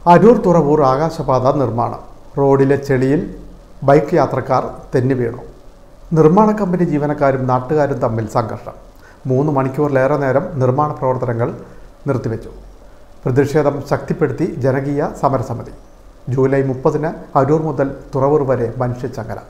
അരൂർ തുറവൂർ ആകാശപാത നിർമ്മാണം. റോഡിലെ ചെളിയിൽ ബൈക്ക് യാത്രക്കാർ തെന്നി വീണു. നിർമ്മാണ കമ്പനി ജീവനക്കാരും നാട്ടുകാരും തമ്മിൽ സംഘർഷം. 3 മണിക്കൂറിലേറെ നേരം നിർമ്മാണ പ്രവർത്തനങ്ങൾ നിർത്തിവെച്ചു. പ്രതിഷേധം ശക്തിപ്പെടുത്തി ജനകീയ സമരസമിതി. ജൂലൈ 30-ന് അരൂർ മുതൽ തുറവൂർ വരെ മനുഷ്യച്ചങ്ങല.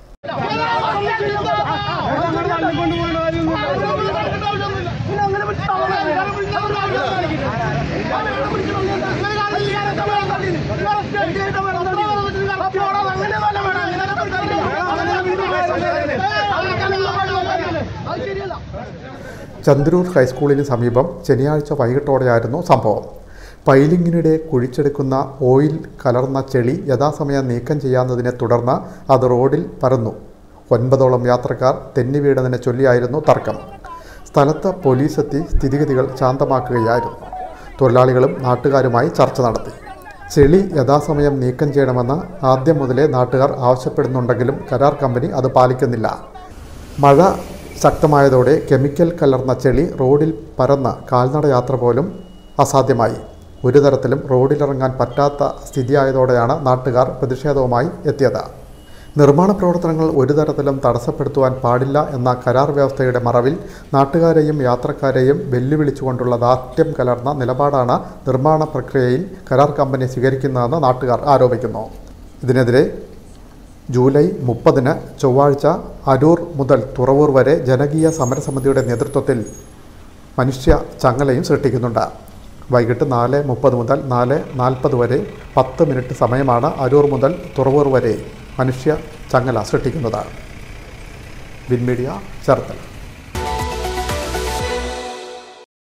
ചന്ദ്രൂർ ഹൈസ്കൂളിന് സമീപം ശനിയാഴ്ച വൈകിട്ടോടെയായിരുന്നു സംഭവം. പൈലിങ്ങിനിടെ കുഴിച്ചെടുക്കുന്ന ഓയിൽ കലർന്ന ചെളി യഥാസമയം നീക്കം ചെയ്യാത്തതിനെ തുടർന്ന് അത് റോഡിൽ പരന്നു. 9ഓളം യാത്രക്കാർ തെന്നി വീണതിനെ ചൊല്ലിയായിരുന്നു തർക്കം. സ്ഥലത്ത് പോലീസെത്തി സ്ഥിതിഗതികൾ ശാന്തമാക്കുകയായിരുന്നു. തൊഴിലാളികളും നാട്ടുകാരുമായി ചർച്ച നടത്തി. ചെളി യഥാസമയം നീക്കം ചെയ്യണമെന്ന് ആദ്യം മുതലേ നാട്ടുകാർ ആവശ്യപ്പെടുന്നുണ്ടെങ്കിലും കരാർ കമ്പനി അത് പാലിക്കുന്നില്ല. മഴ ശക്തമായതോടെ കെമിക്കൽ കലർന്ന ചെളി റോഡിൽ പരന്ന് കാൽനട യാത്ര പോലും അസാധ്യമായി. ഒരു തരത്തിലും റോഡിലിറങ്ങാൻ പറ്റാത്ത സ്ഥിതിയായതോടെയാണ് നാട്ടുകാർ പ്രതിഷേധവുമായി എത്തിയത്. നിർമ്മാണ പ്രവർത്തനങ്ങൾ ഒരു തരത്തിലും തടസ്സപ്പെടുത്തുവാൻ പാടില്ല എന്ന കരാർ വ്യവസ്ഥയുടെ മറവിൽ നാട്ടുകാരെയും യാത്രക്കാരെയും വെല്ലുവിളിച്ചുകൊണ്ടുള്ള ദാർഢ്യം കലർന്ന നിലപാടാണ് നിർമ്മാണ പ്രക്രിയയിൽ കരാർ കമ്പനി സ്വീകരിക്കുന്നതെന്ന് നാട്ടുകാർ ആരോപിക്കുന്നു. ഇതിനെതിരെ ജൂലൈ 30-ന് ചൊവ്വാഴ്ച അരൂർ മുതൽ തുറവൂർ വരെ ജനകീയ സമരസമിതിയുടെ നേതൃത്വത്തിൽ മനുഷ്യ ചങ്ങലയും സൃഷ്ടിക്കുന്നുണ്ട്. വൈകിട്ട് 4:30 മുതൽ 4:40 വരെ 10 മിനിറ്റ് സമയമാണ് അരൂർ മുതൽ തുറവൂർ വരെ മനുഷ്യ ചങ്ങല സൃഷ്ടിക്കുന്നത്. Win Media, Cherthala.